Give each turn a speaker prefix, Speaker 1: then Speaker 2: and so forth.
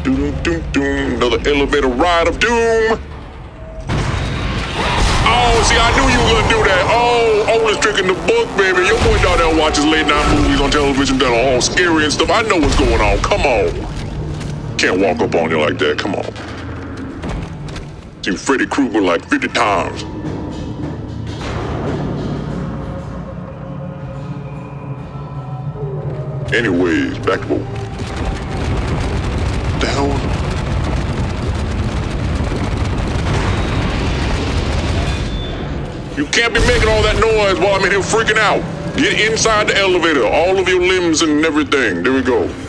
Speaker 1: Another elevator ride of doom. Oh, see, I knew you were gonna do that. Oh, oldest trick in the book, baby. Your boy Darnell watches late night movies on television that are all scary and stuff. I know what's going on. Come on. Can't walk up on you like that. Come on. Seen Freddy Krueger like 50 times. Anyways, back to what the hell? You can't be making all that noise while I'm in here freaking out. Get inside the elevator, all of your limbs and everything. There we go.